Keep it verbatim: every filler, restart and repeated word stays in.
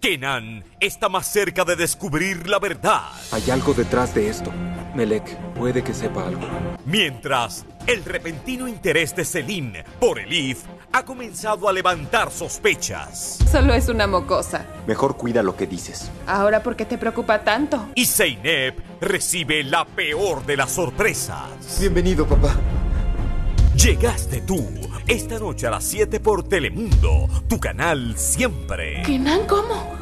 Kenan está más cerca de descubrir la verdad. Hay algo detrás de esto. Melek puede que sepa algo. Mientras, el repentino interés de Selim por Elif ha comenzado a levantar sospechas. Solo es una mocosa. Mejor cuida lo que dices. ¿Ahora por qué te preocupa tanto? Y Zeynep recibe la peor de las sorpresas. Bienvenido, papá. Llegaste tú, esta noche a las siete por Telemundo, tu canal siempre. ¿Kenan cómo?